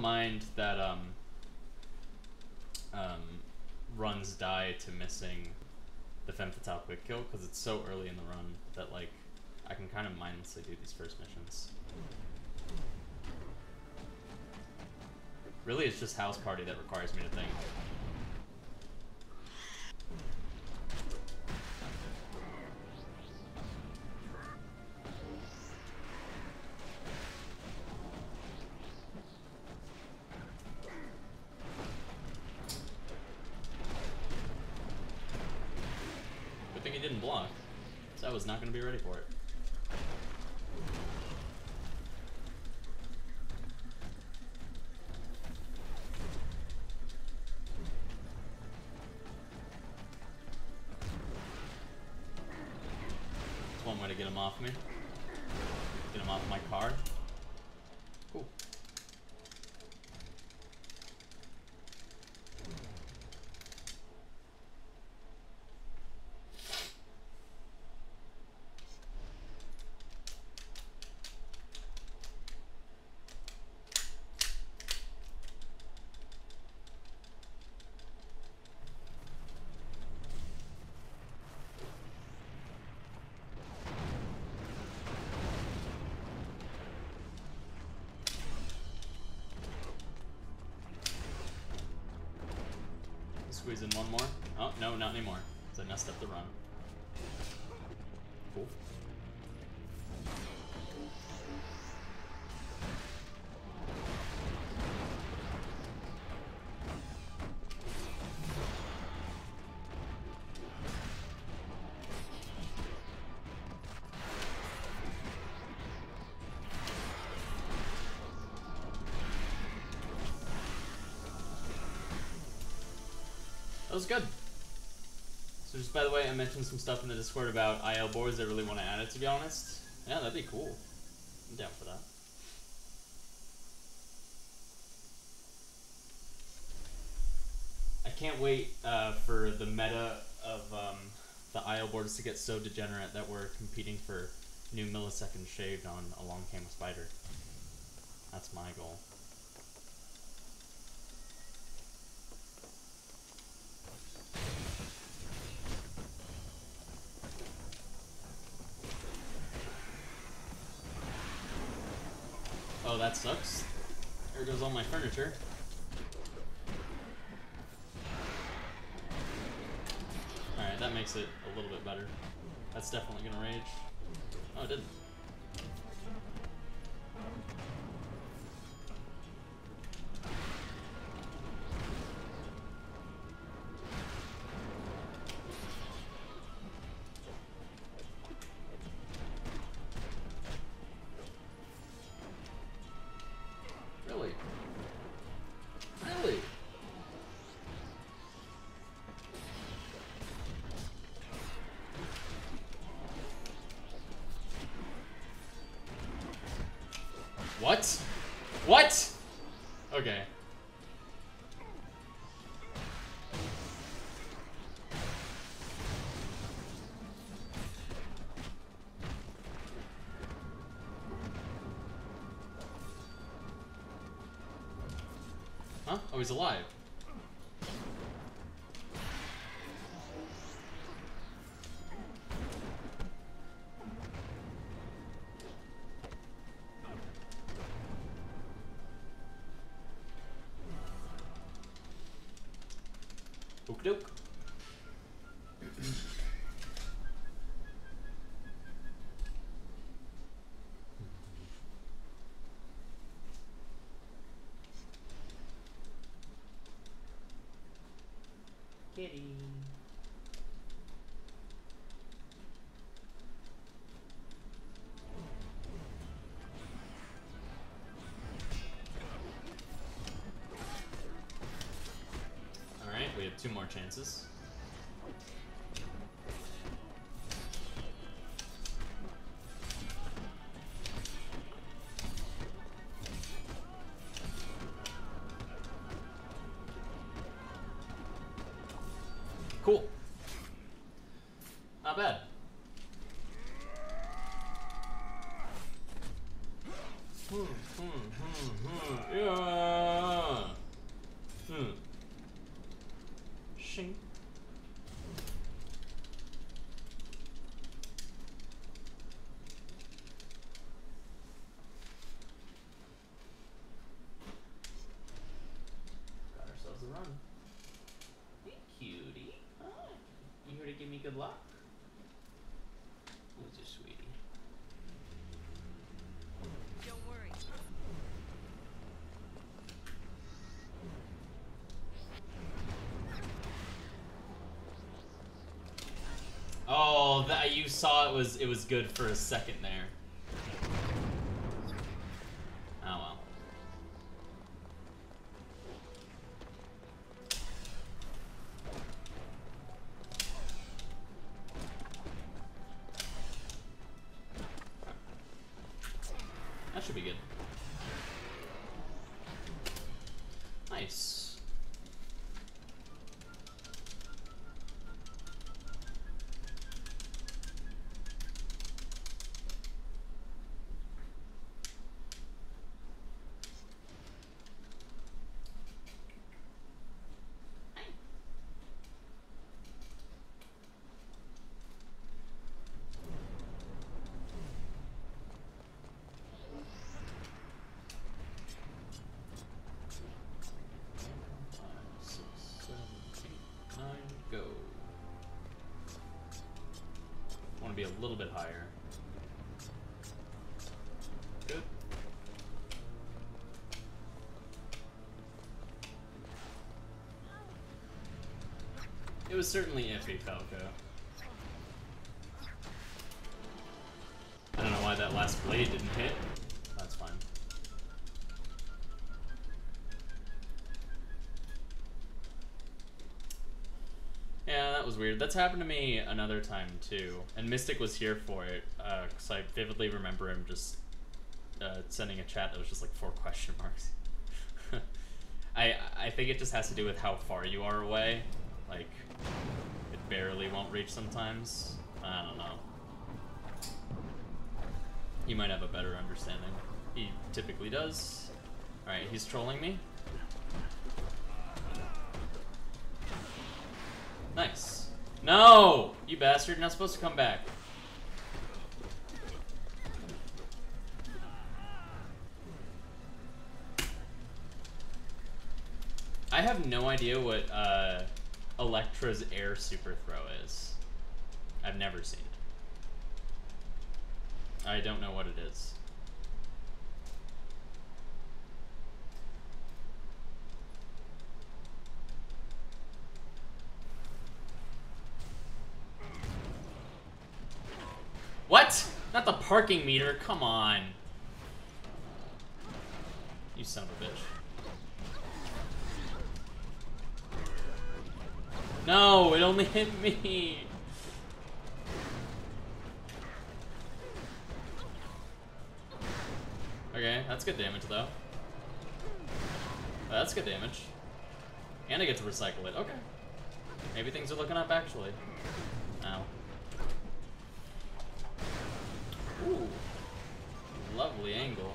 don't mind that runs die to missing the femme fatale quick kill because it's so early in the run that like I can kind of mindlessly do these first missions. Really, it's just House Party that requires me to think. Good thing he didn't block, so I was not going to be ready for it. One way to get him off me. Get him off my car. Cool. Squeeze in one more. Oh, no, not anymore. Because I messed up the run. Cool. That was good. So just by the way, I mentioned some stuff in the Discord about IL boards. I really want to add it, to be honest. Yeah, that'd be cool. I'm down for that. I can't wait for the meta of the IL boards to get so degenerate that we're competing for new milliseconds shaved on Along Came a Spider. That's my goal. Oh, that sucks. There goes all my furniture. Alright, that makes it a little bit better. That's definitely gonna rage. Oh, it didn't. Really? Really? What? What? Okay. Huh? Oh, he's alive. Okie doke. Kitty. Alright, we have 2 more chances. Cool. Not bad. Yeah. Shing. Got ourselves a run. Hey, cutie. Hi. You here to give me good luck? Who's your sweetie? Don't worry. Oh, that you saw it was good for a second there. Oh well. That should be good. Nice. Go. I want to be a little bit higher. Good. It was certainly iffy, Falco. I don't know why that last blade didn't hit. That's fine. Yeah, that was weird. That's happened to me another time too, and Mystic was here for it, because I vividly remember him just sending a chat that was just like 4 question marks. I think it just has to do with how far you are away. Like, it barely won't reach sometimes. I don't know. You might have a better understanding. He typically does. Alright, he's trolling me. Nice. No! You bastard, you're not supposed to come back. I have no idea what Electra's air super throw is. I've never seen it. I don't know what it is. What? Not the parking meter, come on. You son of a bitch. No, it only hit me. Okay, that's good damage though. That's good damage. And I get to recycle it. Okay. Maybe things are looking up actually. Ow. Ooh. Lovely angle.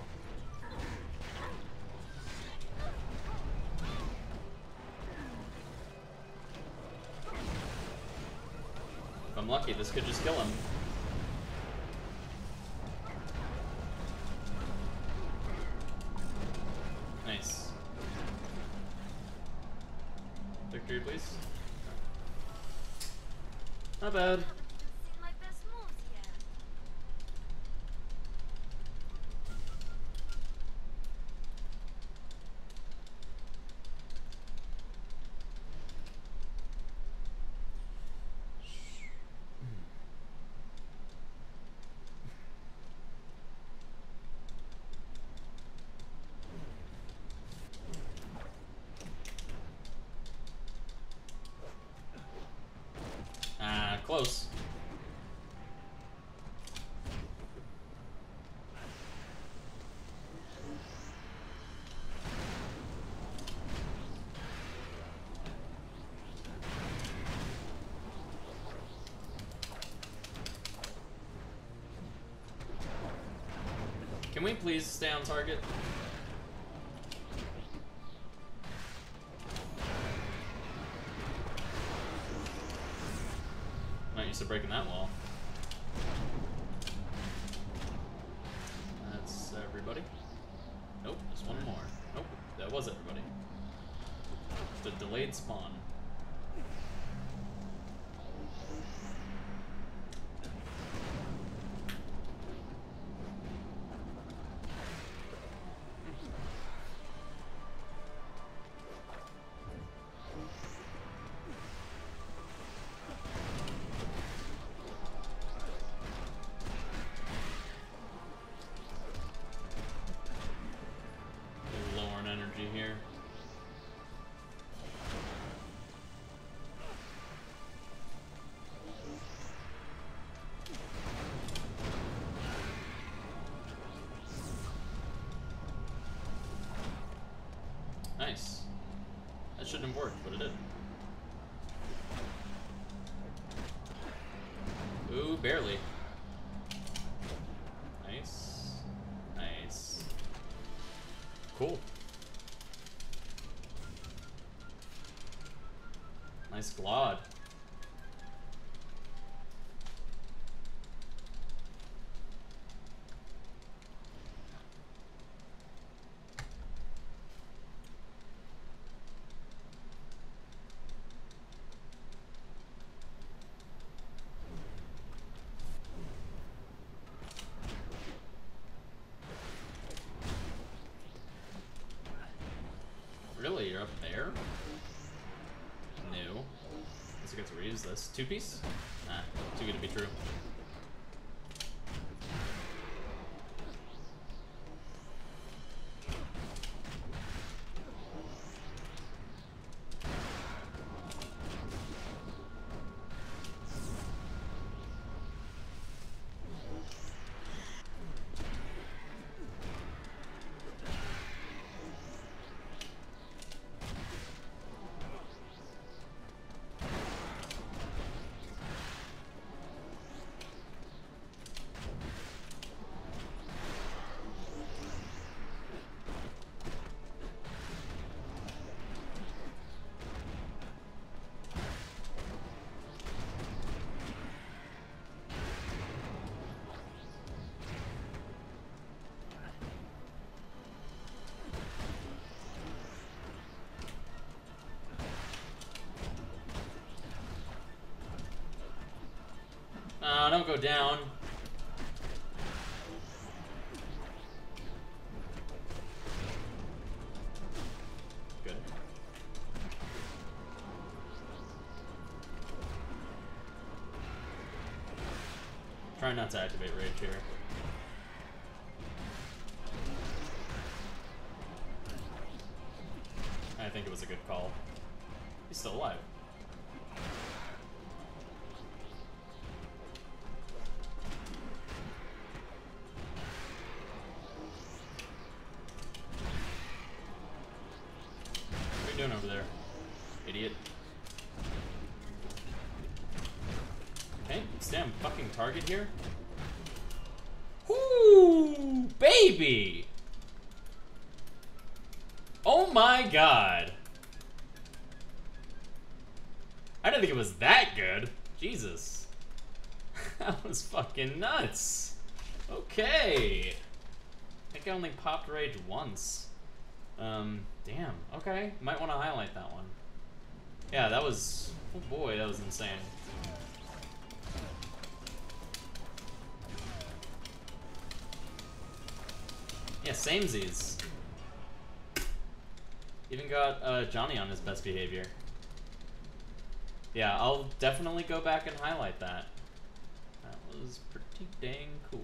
If I'm lucky, this could just kill him. Nice. Victory, please. Not bad. My best moves yet. Close. Can we please stay on target? Thanks for breaking that wall. That's everybody. Nope, there's one more. Nope, that was everybody. The delayed spawn. Low on energy here. Nice. That shouldn't have worked, but it did. Ooh, barely. Nice. Nice. Cool. Nice glod. Really? You're up there? No. Guess I get to reuse this. Two piece? Nah, too good to be true. Don't go down. Good. Try not to activate rage here. I think it was a good call. He's still alive. What are you doing over there, idiot? Okay, stay on fucking target here. Whoo, baby! Oh my god. I didn't think it was that good. Jesus. That was fucking nuts. Okay. I think I only popped rage once. Damn. Okay. Might want to highlight that one. Yeah, that was... Oh boy, that was insane. Yeah, samesies. Even got Johnny on his best behavior. Yeah, I'll definitely go back and highlight that. That was pretty dang cool.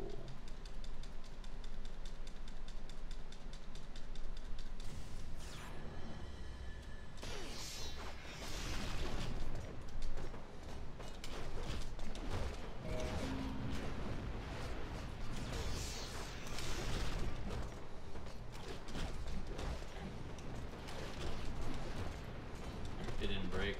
It didn't break.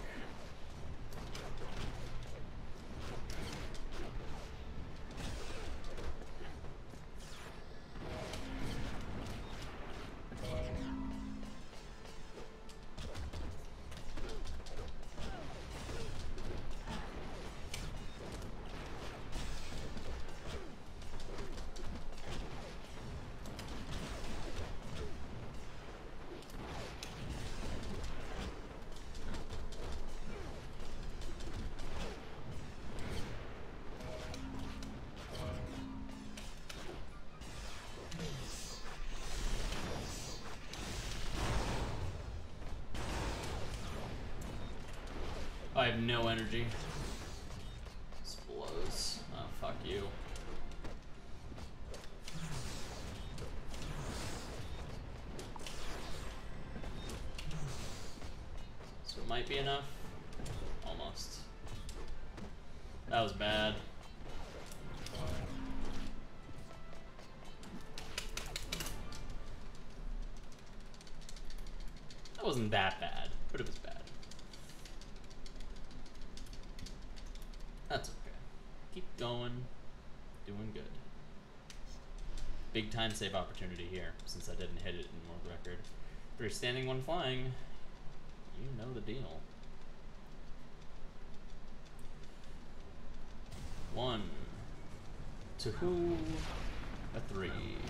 I have no energy. This blows. Oh, fuck you. So it might be enough. Almost. That was bad. That wasn't that bad, but it was bad. That's okay. Keep going. Doing good. Big time save opportunity here, since I didn't hit it in World Record. If you're standing one flying, you know the deal. 1, 2, a 3.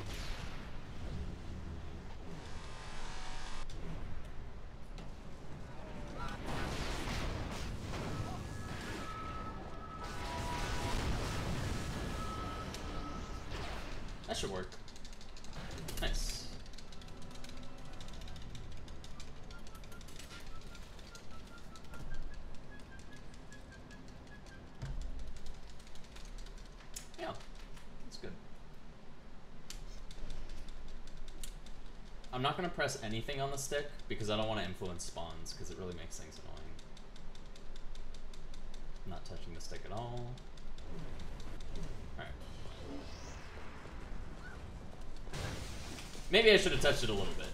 That should work. Nice. Yeah, that's good. I'm not going to press anything on the stick because I don't want to influence spawns because it really makes things annoying. I'm not touching the stick at all. Alright. Maybe I should have touched it a little bit.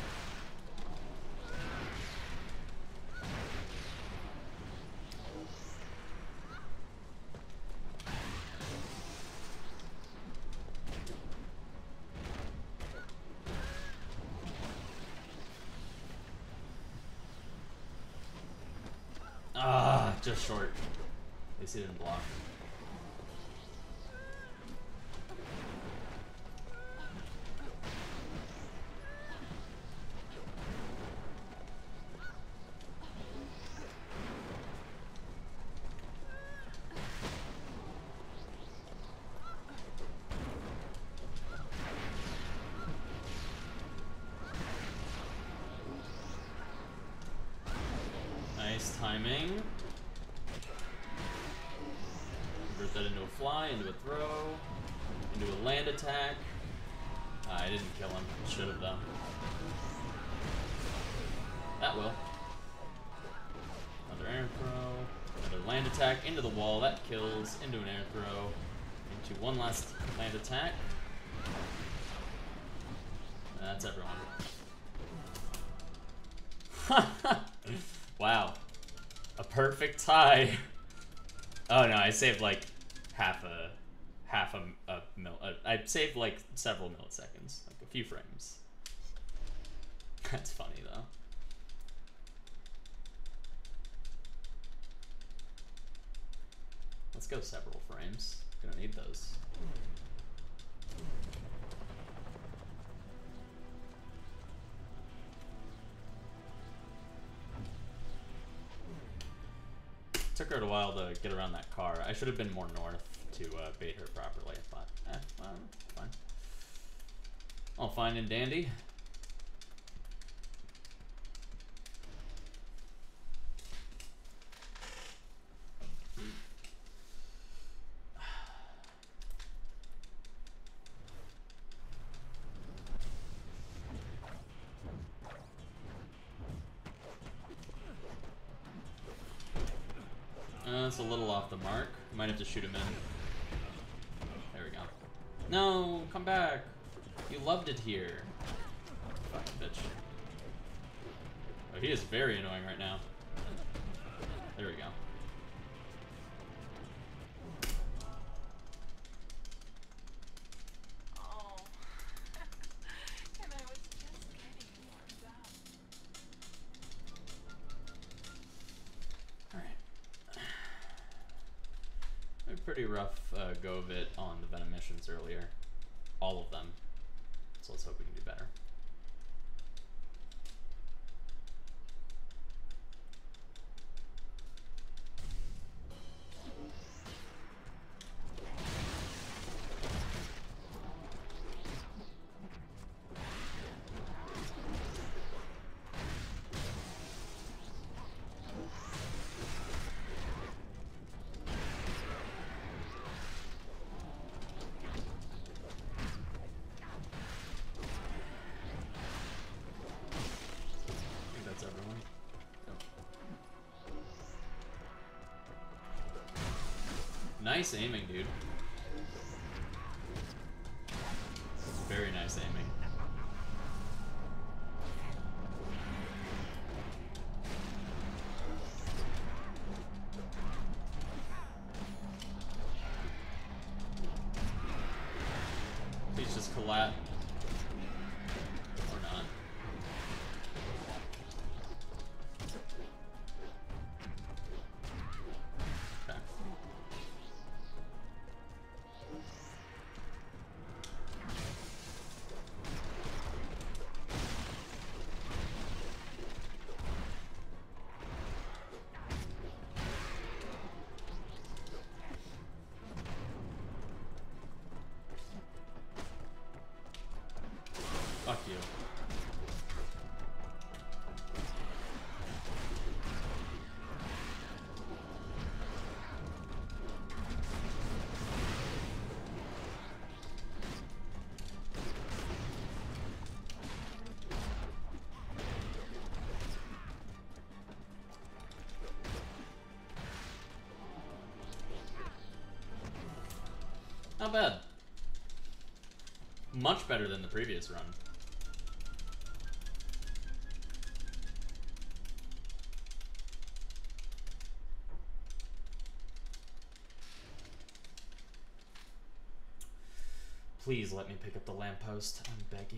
Ah, just short. At least he didn't block. Nice timing. Convert that into a fly, into a throw, into a land attack. I didn't kill him. Should have though. That will. Another air throw. Another land attack into the wall. That kills. Into an air throw. Into one last land attack. That's everyone. Wow. A perfect tie. Oh no, I saved like half a mil. I saved like several milliseconds, like a few frames. That's funny though. Let's go several frames. Gonna need those. Took her a while to get around that car. I should have been more north to bait her properly, but fine. All fine and dandy. That's a little off the mark. Might have to shoot him in. There we go. No, come back. You loved it here. Fucking bitch. Oh, he is very annoying right now. There we go. Oh. And I was just getting warmed up. Pretty rough go of it on the Venom missions earlier. All of them. So let's hope we can do better. Nice aiming, dude. Very nice aiming. Please just collat. Or not. Okay. Fuck you. Not bad. Much better than the previous run. Please let me pick up the lamppost. I'm begging.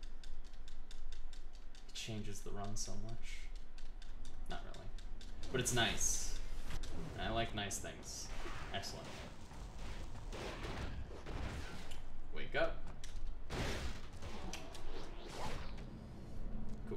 It changes the run so much. Not really. But it's nice. I like nice things. Excellent. Wake up. Cool.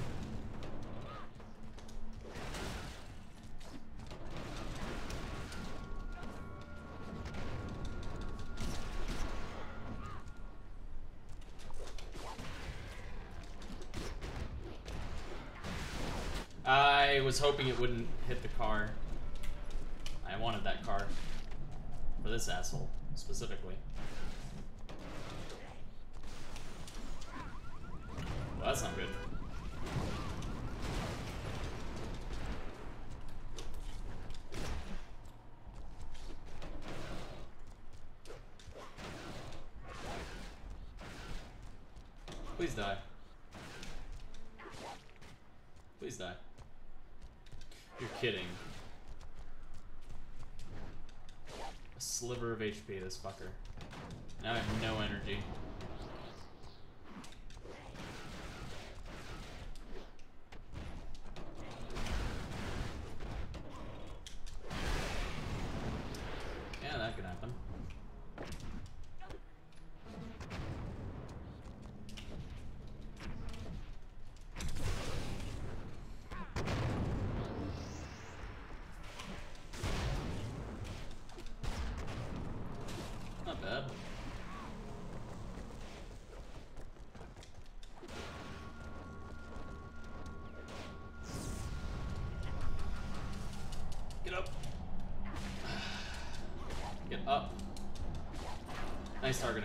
I was hoping it wouldn't hit the car. I wanted that car. For this asshole, specifically. Well, that's not good. Please die. Please die. You're kidding. A sliver of HP, this fucker. Now I have no energy. Yeah, that could happen. Not bad. Get up. Get up. Nice targeting.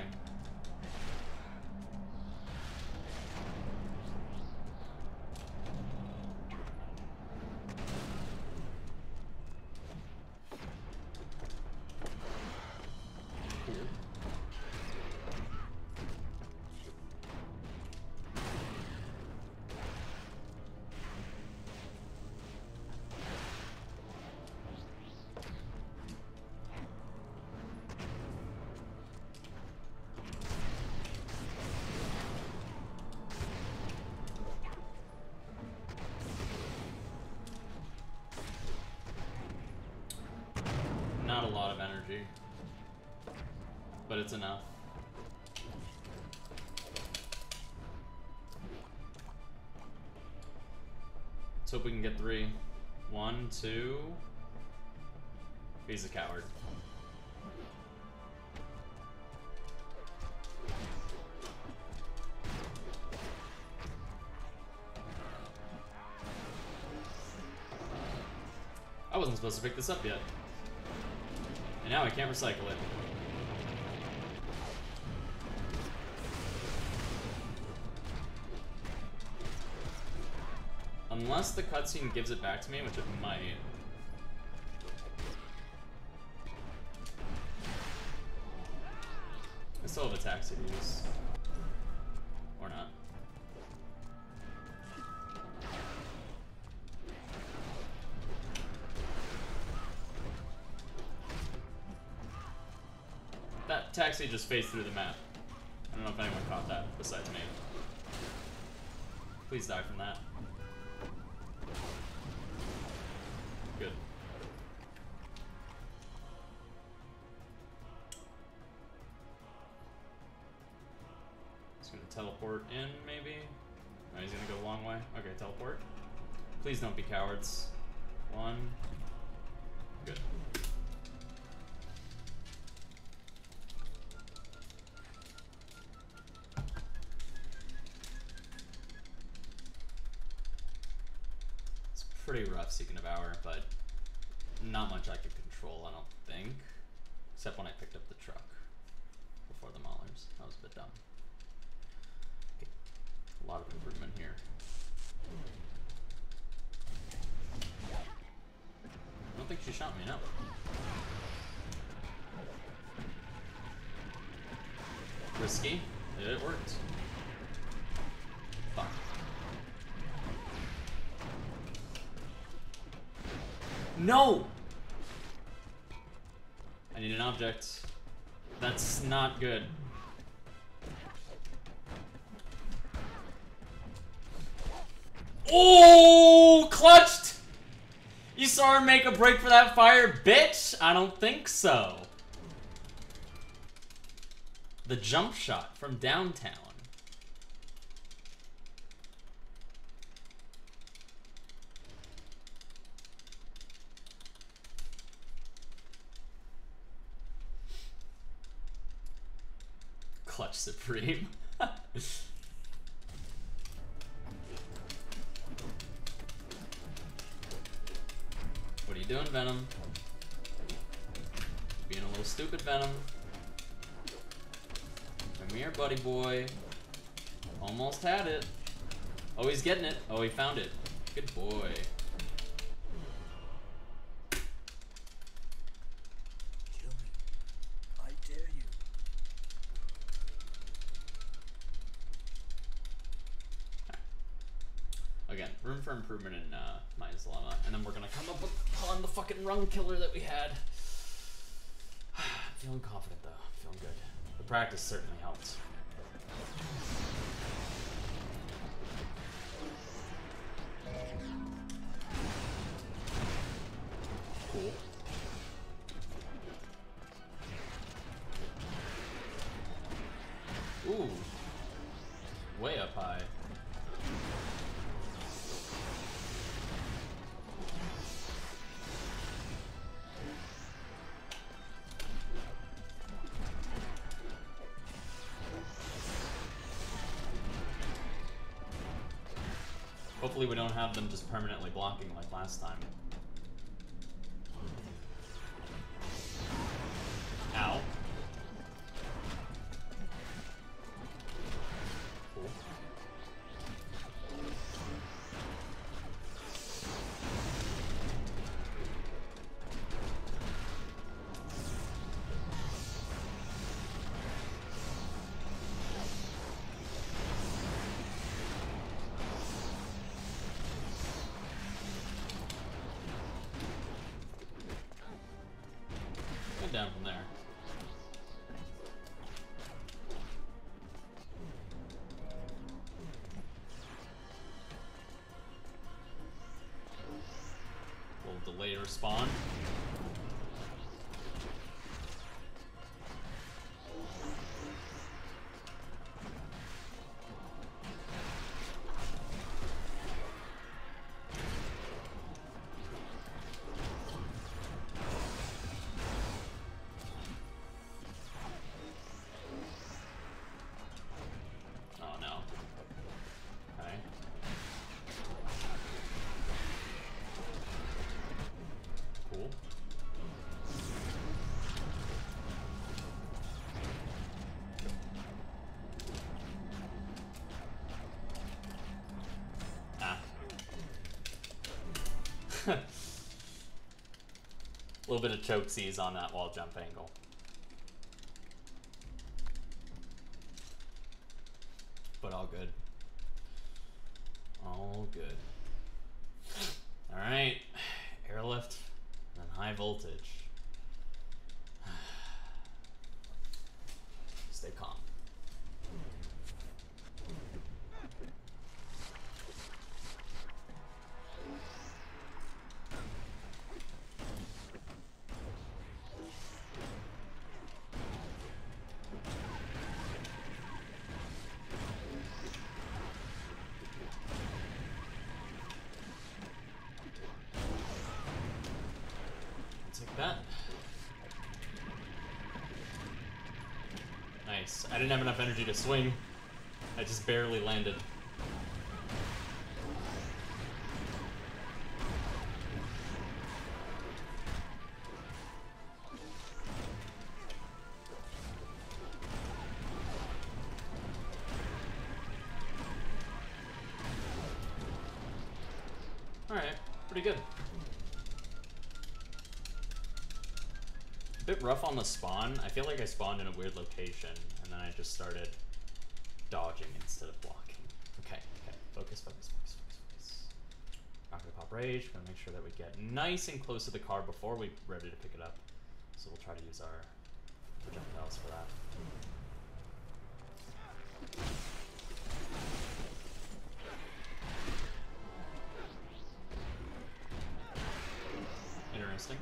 Not a lot of energy, but it's enough. Let's hope we can get 3. 1, 2. He's a coward. I wasn't supposed to pick this up yet. And now I can't recycle it. Unless the cutscene gives it back to me, which it might. taxi to use. Or not. That taxi just phased through the map. I don't know if anyone caught that besides me. Please die from that. Good. He's gonna teleport in, maybe? No, he's gonna go a long way. Okay, teleport. Please don't be cowards. 1. Good. It's pretty rough Seeking Devour, but not much I could control, I don't think. Except when I picked up the truck before the Maulers. That was a bit dumb. Okay. A lot of improvement here. I don't think she shot me, no. Risky. It worked. Fuck. No! I need an object. That's not good. Oh, clutched! You saw her make a break for that fire, bitch? I don't think so. The jump shot from downtown. Clutch Supreme. What are you doing, Venom? Being a little stupid, Venom. Come here, buddy boy. Almost had it. Oh, he's getting it. Oh, he found it. Good boy. Kill me. I dare you. Again, room for improvement in Maya's Dilemma, and then we're gonna come up upon the fucking run killer that we had. Feeling confident though, feeling good. The practice certainly helped. Cool. Ooh. Way up high. Hopefully we don't have them just permanently blocking like last time. Ow. Cool. Down from there. Little delayed respawn. A little bit of choke seize on that wall jump angle. but all good. All good. Alright. Airlift, and then high voltage. Stay calm. That. Nice. I didn't have enough energy to swing. I just barely landed. Alright, pretty good. Bit rough on the spawn. I feel like I spawned in a weird location, and then I just started dodging instead of blocking. Okay, okay. Focus, focus, focus, focus, focus. Not gonna pop rage. Gonna make sure that we get nice and close to the car before we're ready to pick it up. So we'll try to use our projectiles for that. Interesting.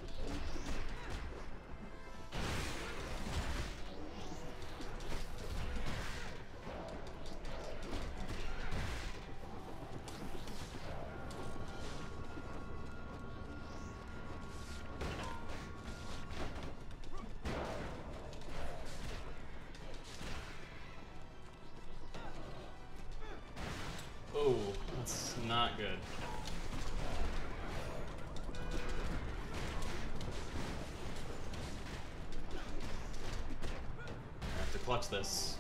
Oh, that's not good. I have to clutch this.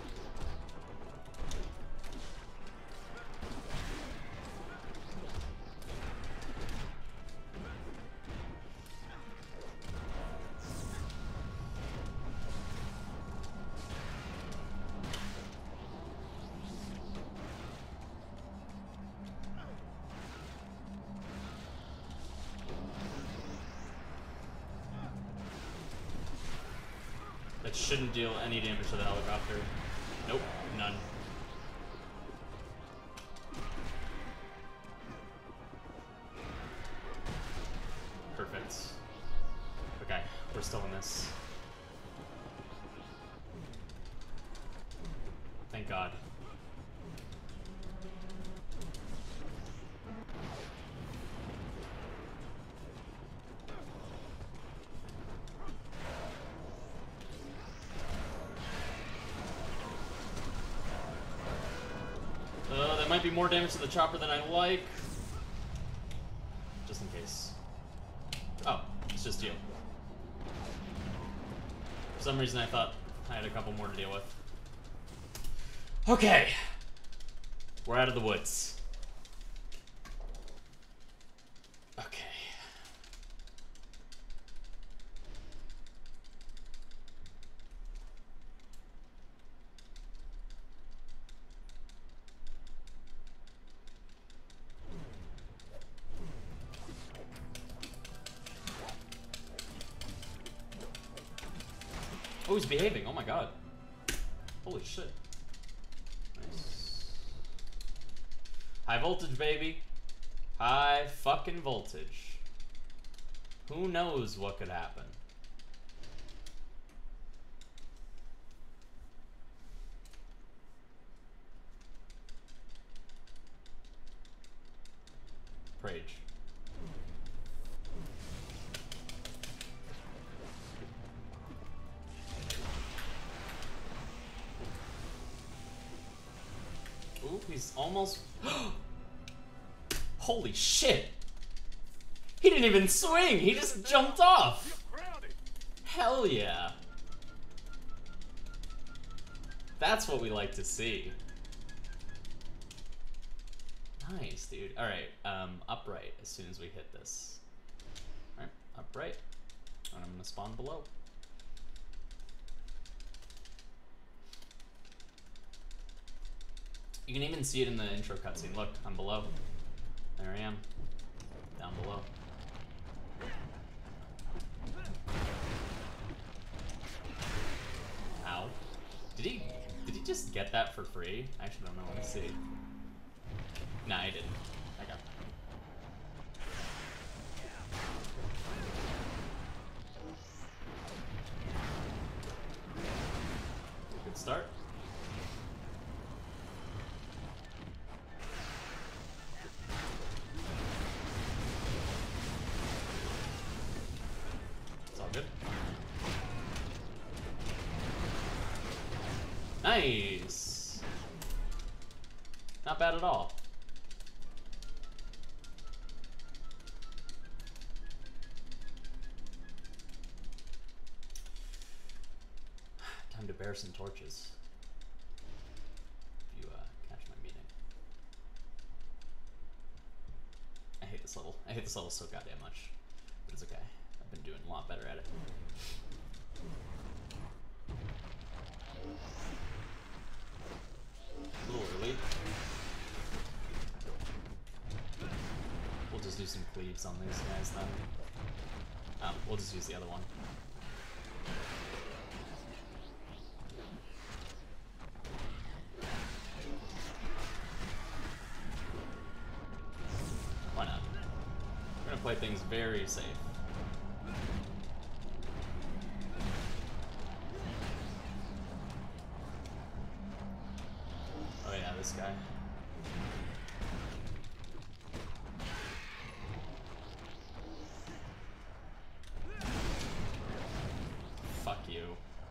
That shouldn't deal any damage to the helicopter. Nope, none. Perfect. Okay, we're still in this. Thank God. That might be more damage to the chopper than I like. Just in case. Oh, it's just you. For some reason I thought I had a couple more to deal with. Okay. We're out of the woods. Okay. Oh, he's behaving. Oh my God. Holy shit. Nice. High voltage, baby. High fucking voltage. Who knows what could happen? Rage. Ooh, he's almost... Holy shit! He didn't even swing! He just jumped off! Hell yeah! That's what we like to see. Nice, dude. Alright, upright as soon as we hit this. Alright, upright. And I'm gonna spawn below. You can even see it in the intro cutscene. Look, I'm below. There I am. Down below. Ow. Did he just get that for free? I actually don't know. Let me see. Nah, he didn't. I got that. Good start. It's all good. Nice. Not bad at all. Time to bear some torches. If you catch my meaning. I hate this level. I hate this level so goddamn much. But it's okay. I've been doing a lot better at it. A little early. We'll just do some cleaves on these guys then. We'll just use the other one. Why not? We're gonna play things very safe. Oh yeah, this guy. Fuck you.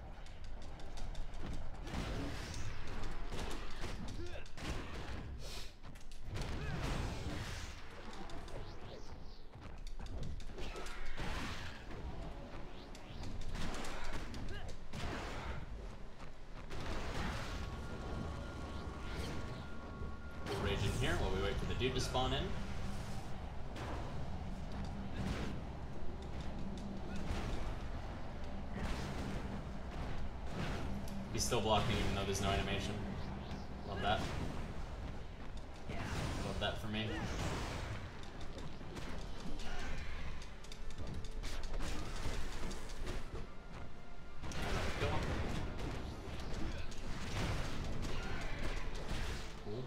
We'll rage in here while we wait for the dude to spawn in. He's still blocking even though there's no animation. Love that. Love that for me. Kill him. Cool.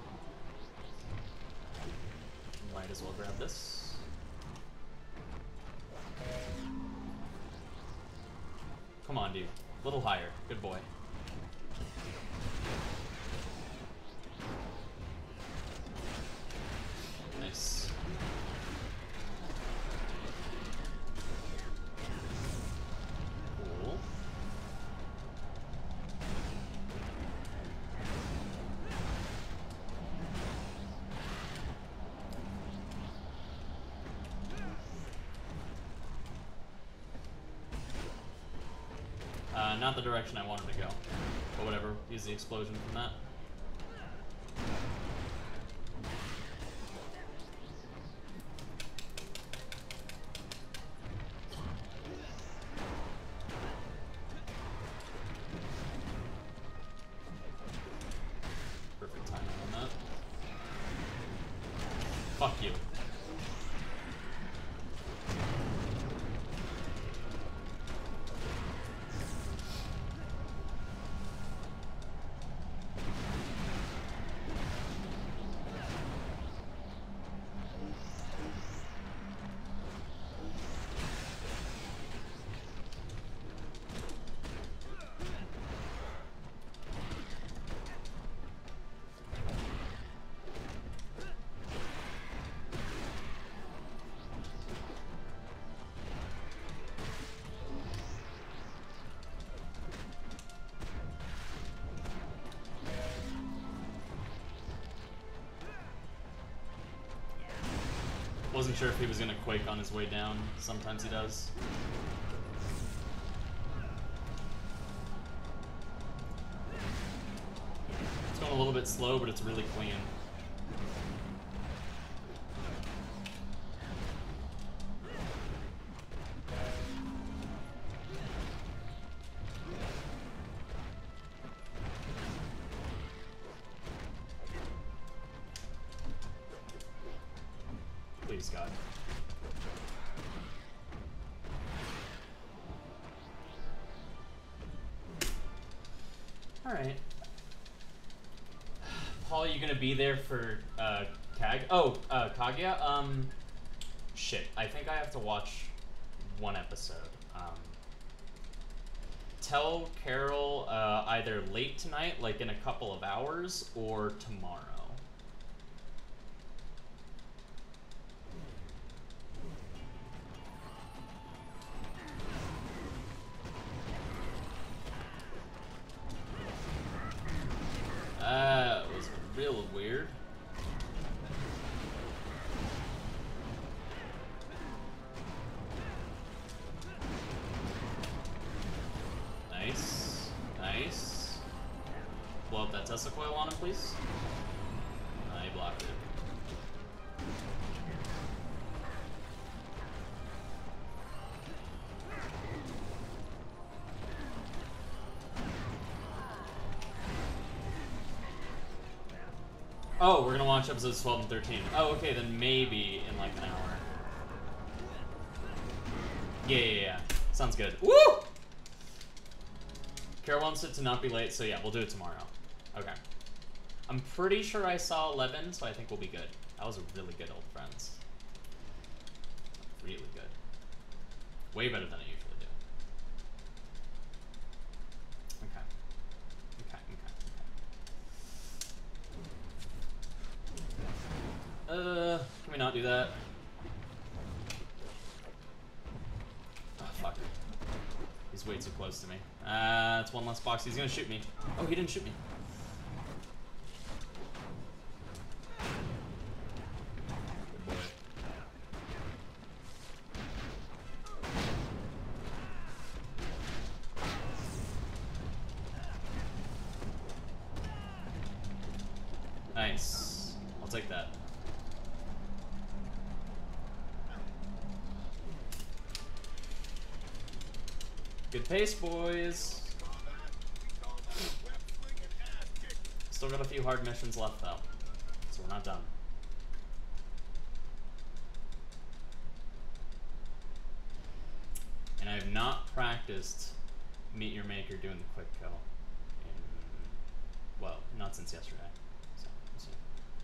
Might as well grab this. Come on, dude. A little higher. Good boy. Nice. Cool. Not the direction I wanted to go. But whatever, use the explosion from that. Perfect timing on that. Fuck you. Wasn't sure if he was gonna quake on his way down. Sometimes he does. It's going a little bit slow, but it's really clean. Please, God. Alright. Paul, you gonna be there for, Kag? Oh, Kaguya? Shit. I think I have to watch one episode. Tell Carol, either late tonight, like in a couple of hours, or tomorrow. It was real weird. Nice. Nice. Blow up that Tesla coil on him, please. He blocked it. Oh, we're gonna watch episodes 12 and 13. Oh, okay, then maybe in like an hour. Yeah. Sounds good. Woo! Carol wants it to not be late, so yeah, we'll do it tomorrow. Okay. I'm pretty sure I saw 11, so I think we'll be good. That was a really good Old Friends. Really good. Way better than I usually do. Okay. Can we not do that? Oh, fuck. He's way too close to me. It's one less box. He's gonna shoot me. Oh, he didn't shoot me. Good boy. Nice. I'll take that. Good pace, boys. Still got a few hard missions left, though, so we're not done. And I have not practiced Meet Your Maker doing the quick kill. Well, not since yesterday. So, we'll see.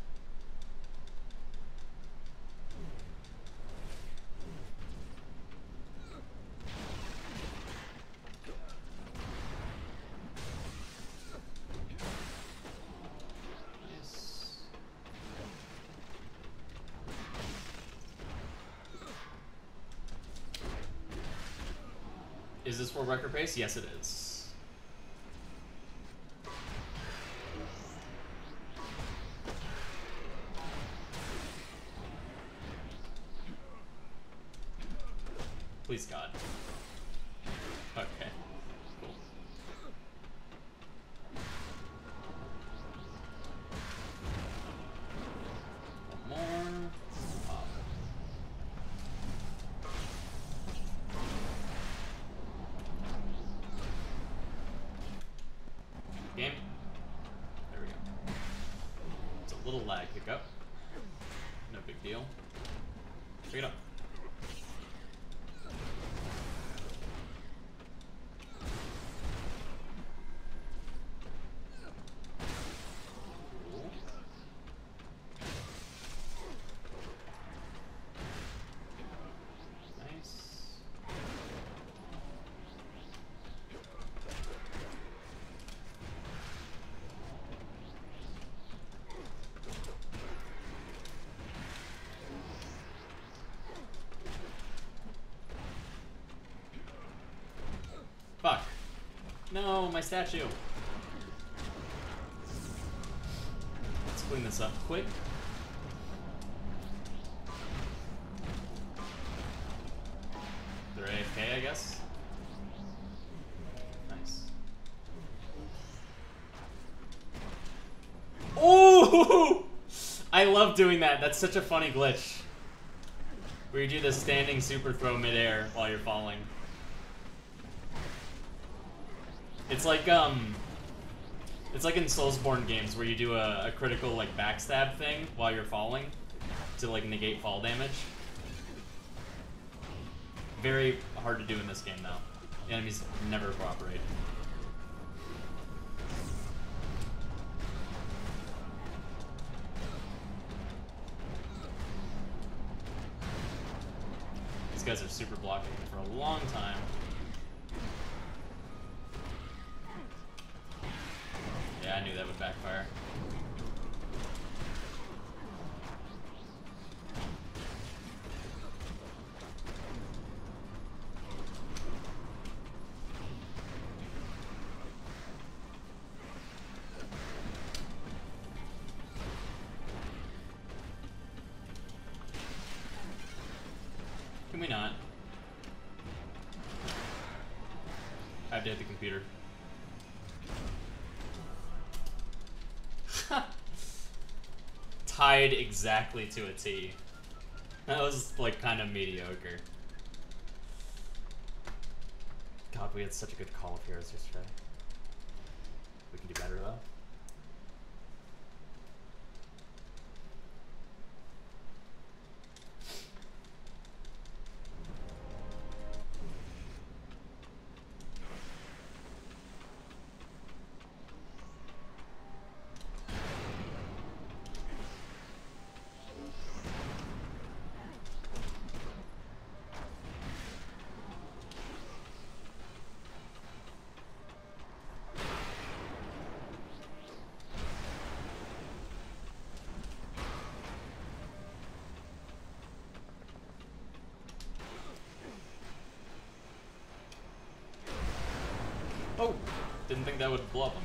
Is this for record pace? Yes, it is. Please, God. Okay. Cool. One more. Pop. Game. There we go. It's a little lag hiccup. No big deal. Pick it up. Cool. Nice. Fuck. No, my statue. Let's clean this up quick. They're AFK, I guess. Nice. Oh! I love doing that. That's such a funny glitch. Where you do the standing super throw midair while you're falling. It's like in Soulsborne games where you do a critical like backstab thing while you're falling. to like negate fall damage. Very hard to do in this game though. The enemies never cooperate. These guys are super blocking for a long time. Yeah, I knew that would backfire. Can we not? I have to hit the computer. Tied exactly to a T. That was like kind of mediocre. God, we had such a good Call of Heroes yesterday. We can do better though. Oh! Didn't think that would blow up on me.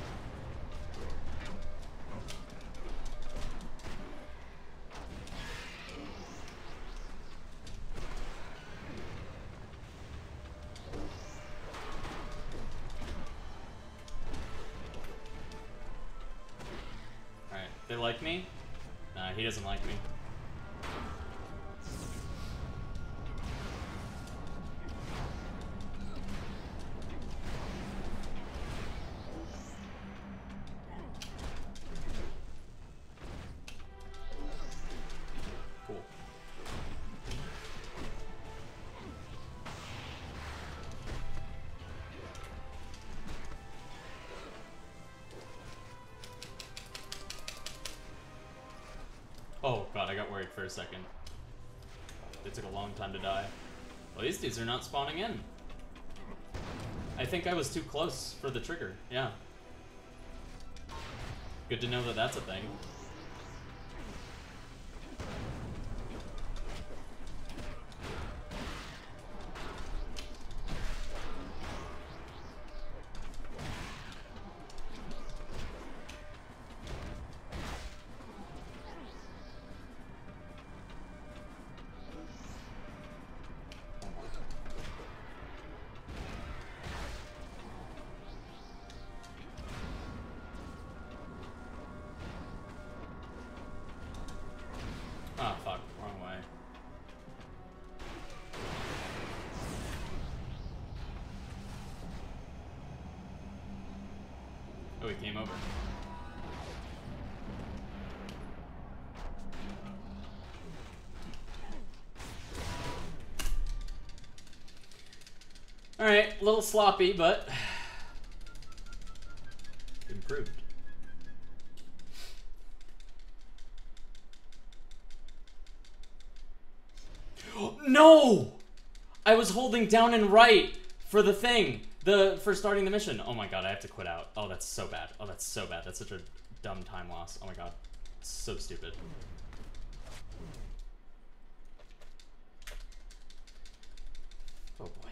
Alright, they like me? Nah, he doesn't like me. Oh god, I got worried for a second. They took a long time to die. Well, these dudes are not spawning in. I think I was too close for the trigger, yeah. Good to know that that's a thing. Ah, fuck. Wrong way. Oh, he came over. Alright, a little sloppy, but improved. No! I was holding down and right for the thing, for starting the mission. Oh my god, I have to quit out. Oh, that's so bad. Oh, that's so bad. That's such a dumb time loss. Oh my god. It's so stupid. Oh boy.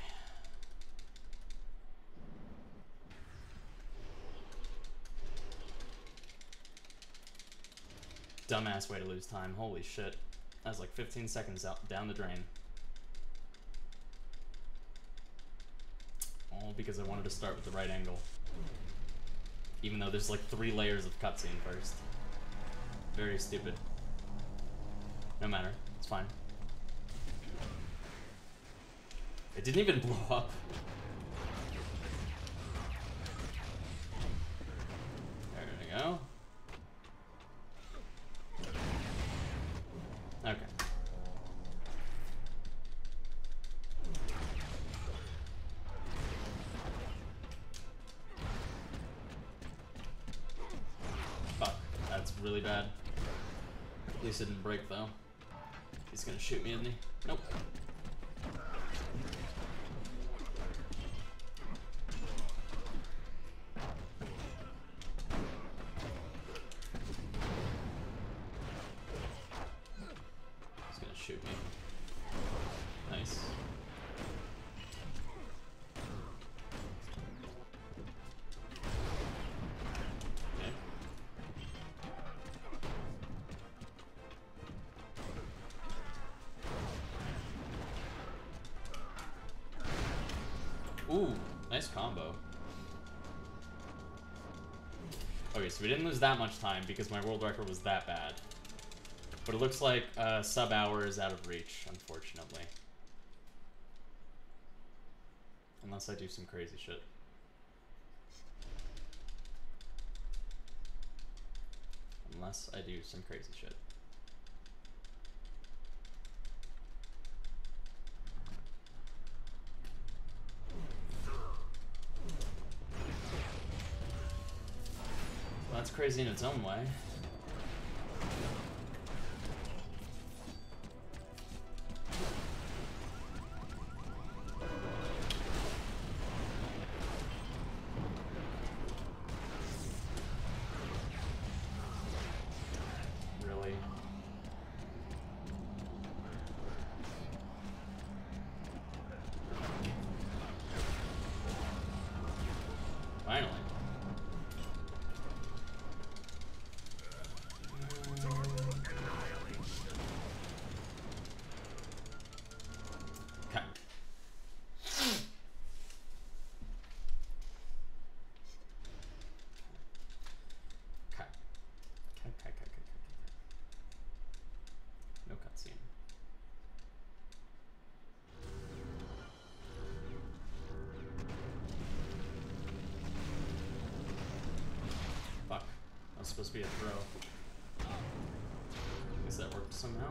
Dumbass way to lose time. Holy shit. That was like 15 seconds out down the drain. All because I wanted to start with the right angle. Even though there's like 3 layers of cutscene first. Very stupid. No matter. It's fine. It didn't even blow up. There we go. really bad. At least it didn't break though. He's gonna shoot me, isn't he? Nope. He's gonna shoot me. Nice. Okay. Ooh, nice combo. Okay, so we didn't lose that much time because my world record was that bad. But it looks like sub-hour is out of reach, unfortunately. Unless I do some crazy shit. Unless I do some crazy shit. Well, that's crazy in its own way. Really? Finally. Okay. Okay. No cutscene. Fuck. That was supposed to be a throw. Guess that worked somehow.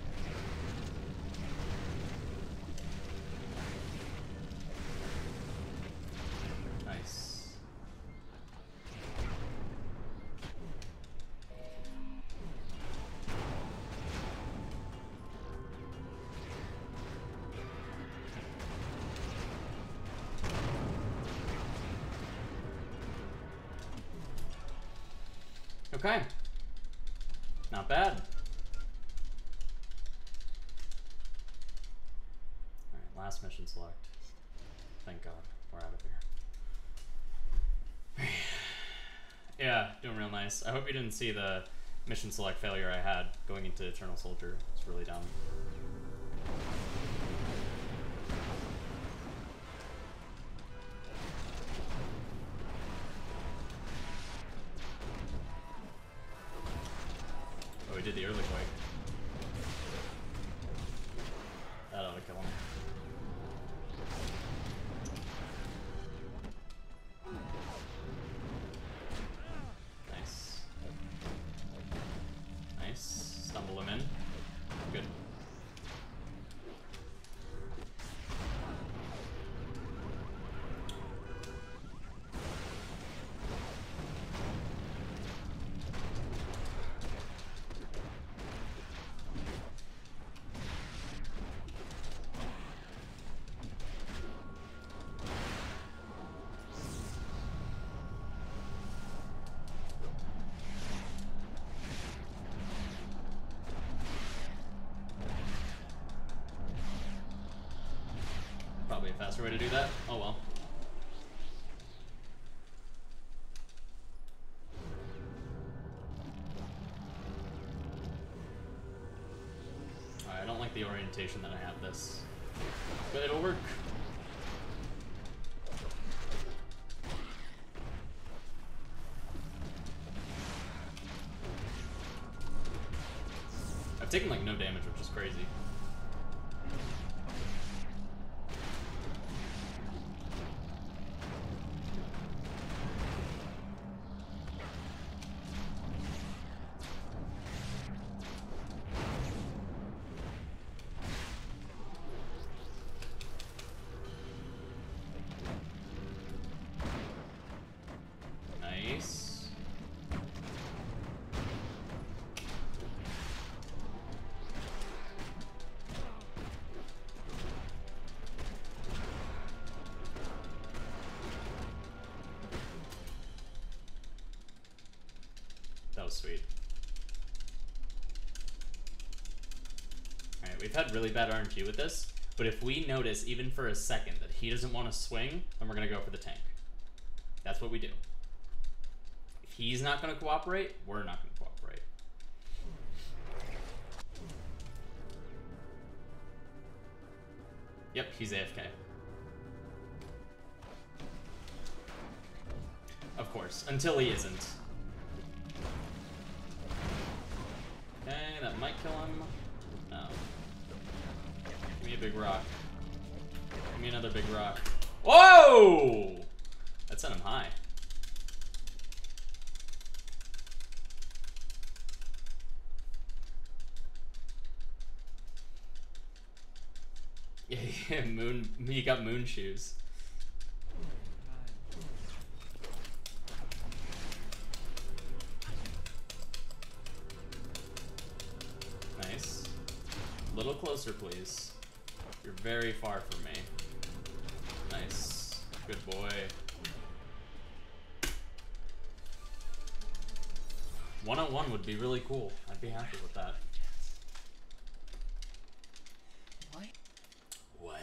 Nice. Okay. Not bad. Alright, last mission select. Thank God. We're out of here. Yeah, doing real nice. I hope you didn't see the mission select failure I had going into Eternal Soldier. It's really dumb. Oh, we did the early quake. That ought to kill him. Nice. Nice. Stumble him in. Good. Probably a faster way to do that. Oh well. Alright, I don't like the orientation that I have this. But it'll work. I've taken like no damage, which is crazy. Nice. was sweet. Alright, we've had really bad RNG with this, but if we notice, even for a second, that he doesn't want to swing, then we're going to go for the tank. That's what we do. If he's not going to cooperate, we're not going to cooperate. Yep, he's AFK. Of course, until he isn't. Okay, that might kill him. No. Give me a big rock. Give me another big rock. Whoa! That sent him high. Yeah, moon. You got moon shoes. Nice. A little closer, please. You're very far from me. Nice. Good boy. 101 would be really cool. I'd be happy with that. What?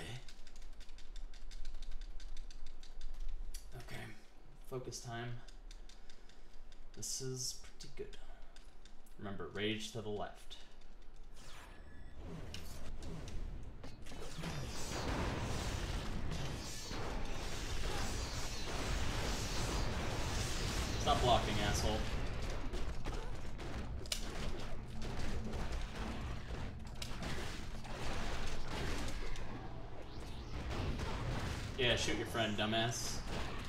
Okay. Focus time. This is pretty good. Remember, rage to the left. Stop blocking, asshole. Yeah, shoot your friend, dumbass.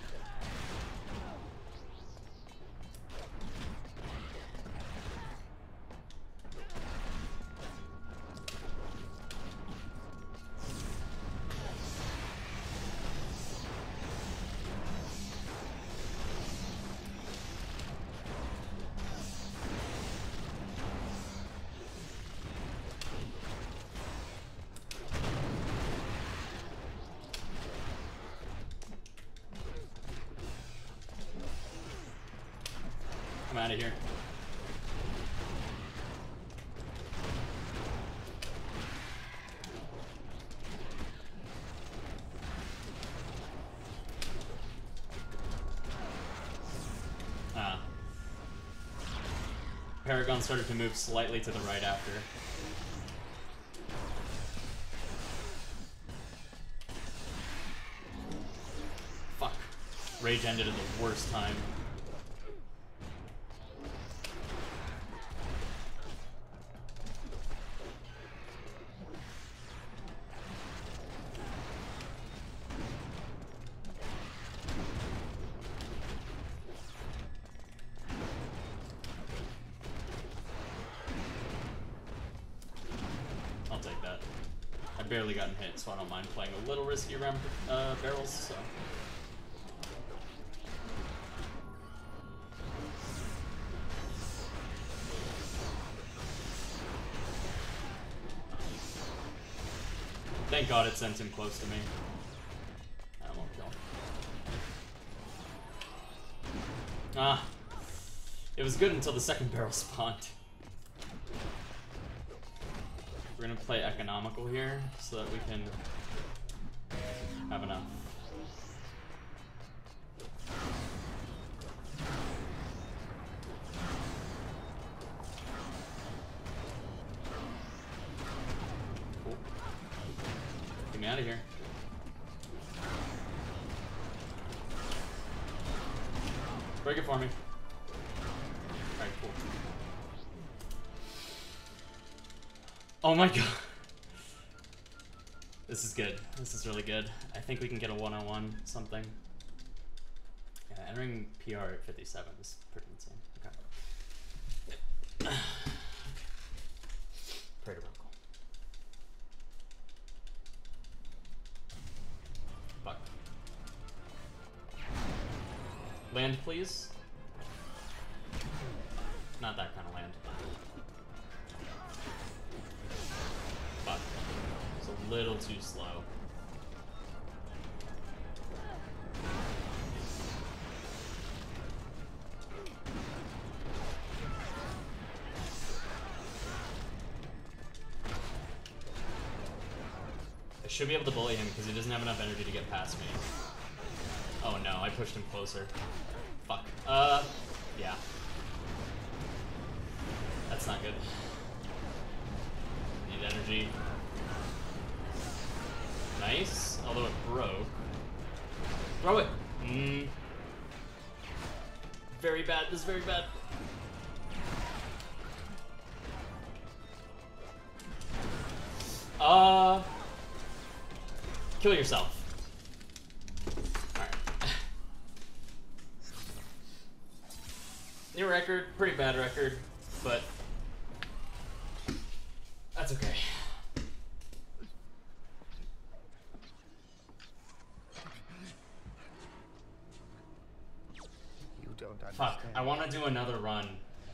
I'm out of here. Paragon started to move slightly to the right after. Fuck. Rage ended at the worst time. I'll take that. I've barely gotten hit, so I don't mind playing a little risky around barrels, so. Thank God it sent him close to me. That won't kill. Ah. It was good until the second barrel spawned. We're gonna play economical here so that we can have enough. Cool. Get me out of here. Break it for me. Alright, cool. Oh my god. This is good. This is really good. I think we can get a 101 something. Yeah, entering PR at 57 is pretty insane. Okay. Pray to Oracle. Fuck. Land, please. Not that kind of land. Fuck. It's a little too slow. I should be able to bully him because he doesn't have enough energy to get past me. Oh no, I pushed him closer. Fuck. Yeah. That's not good. Need energy. Nice, although it broke. Throw it! Very bad, this is very bad. Kill yourself. Alright. New record, pretty bad record, but that's okay. You don't understand. Fuck, I want to do another run.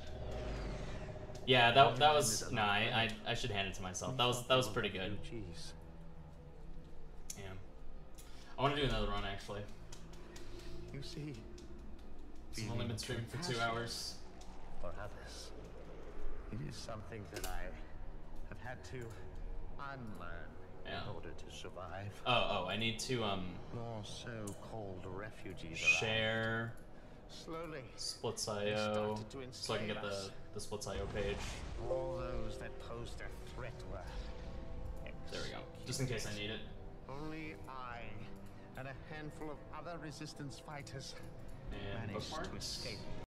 Yeah, that was nah. I should hand it to myself. That was pretty good. Jeez. Yeah, I want to do another run actually. You see, I've only been streaming for 2 hours. for others, it is something that I have had to unlearn Yeah. in order to survive. Oh, I need to More so-called refugees share slowly. Splits.io started to so I can get enslave us. the Splits.io page. All those that posed a threat were There we go. Just in case I need it. only I and a handful of other resistance fighters And managed to bookmarks. escape.